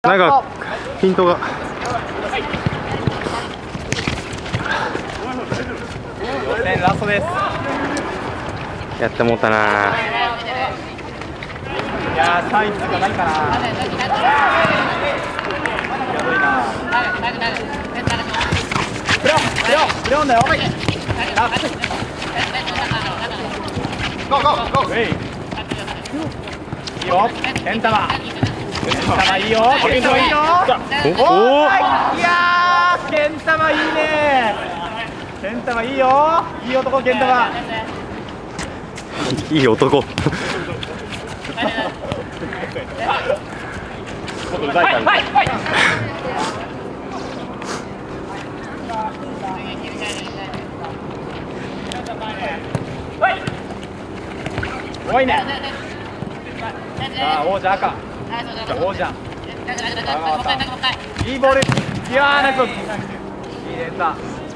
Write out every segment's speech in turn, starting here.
なんかヒントが予選ラストです。 やってもうたな。 いやー、サイズがないかな。やばいな。ブレオンだよ。ゴーゴーゴー。いいよ、ケンタマいいよ、ケンタマいいよ。 おお。 いやー、ケンタマいいね。ケンタマいいよ。いい男、ケンタマ。 いい男。 うざいから。多いね。さあ、王者赤。王者。いいボール。いやー、ナイス。いい連鎖。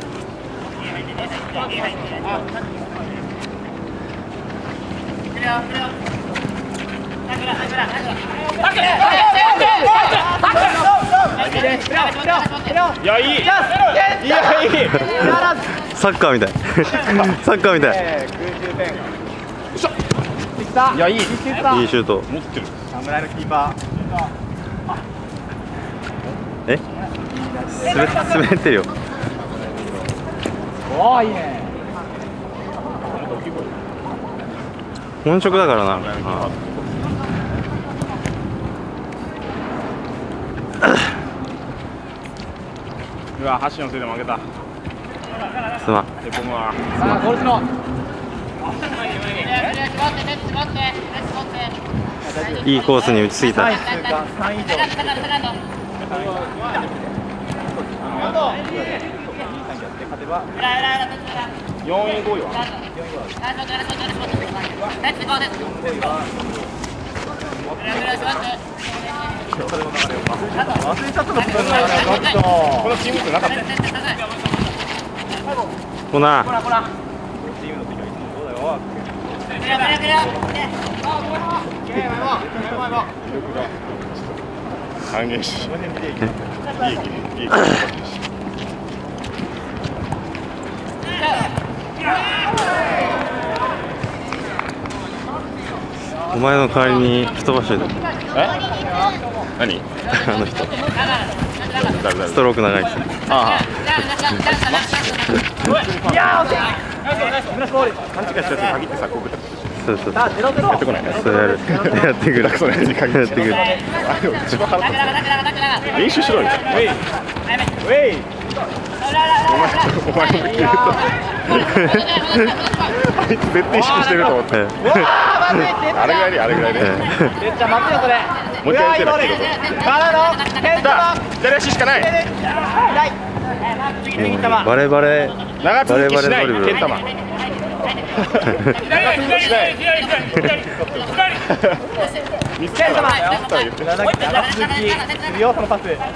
いや、いい。いや、いい。 サッカーみたい。サッカーみたい。 90点。いや、いい。いいシュート。 持ってる。侍のキーパー。 え？滑ってるよ。 おー、いいね。 本職だからな。 うわ、箸のせいで負けた。 すまん。 さあ、ゴールスの。 いいコースに打ちすぎた。 3以上。4位5位は。忘れちゃったの。このチームってなかった。 ほな。 チームの時はいつもそうだよ。 還元し、 お前の代わりに吹っ飛ばしといた。 何？ あの人。 誰？ ストローク長い人。 あいやー、勘違いしたやつに限ってさ、こうそうそう。 やってこないね。 そうやる。やってくる。 それに限ってやってくる。 あれ一番腹立つ。練習しろよ。 ウェイ。 お前の言うと。あいつ絶対意識してると思って。あれぐらいで、あれぐらいで。 めっちゃ待ってよ、それ。 もう一回打てる。左足しかない。 バレバレ。 長続きしない。ケンタマ。 見つけたま長続きするよ、そのパス。いや、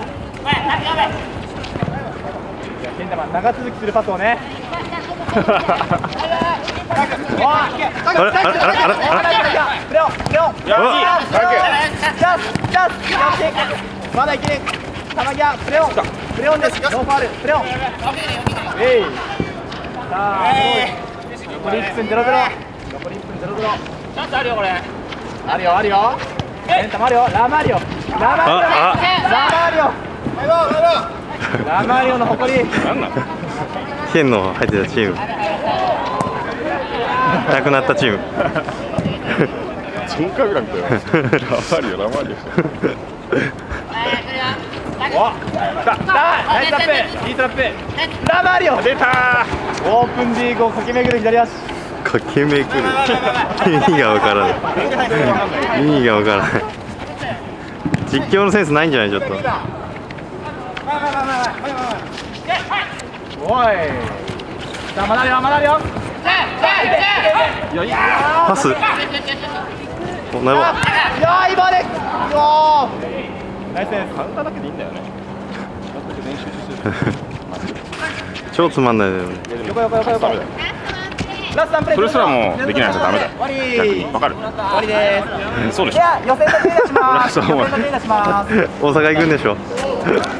ケンタマ長続きするパスをね。まだいけねえ。玉際プレオンです。ノーファウルプレオン。さあ、残り1分00。残り1分00。チャンスあるよ、これ。あるよ、あるよ。ケンタマあるよ。ラマリオの誇り。 剣の入ってたチーム。なくなったチーム。 10回ぐらい見たよ。ラマリオ。 ナイストラップ、いいトラップ。ラマリオ出た。オープンリーグを駆け巡る左足。 駆け巡る。意味がわからない。意味がわからない。実況のセンスないんじゃない、ちょっと。 おい。さあ、まだあるよ。 パス。お、なるほど。 いやー、いいボール。ナイスです。 カウンターだけでいいんだよね。練習してる。 超つまんないだよね。 横。 それすらもできないとダメだよ。逆にわかる。 終わりです。 そうでしょ。 では予選の手出します。 そう思う予選の手出します。 大阪行くんでしょ。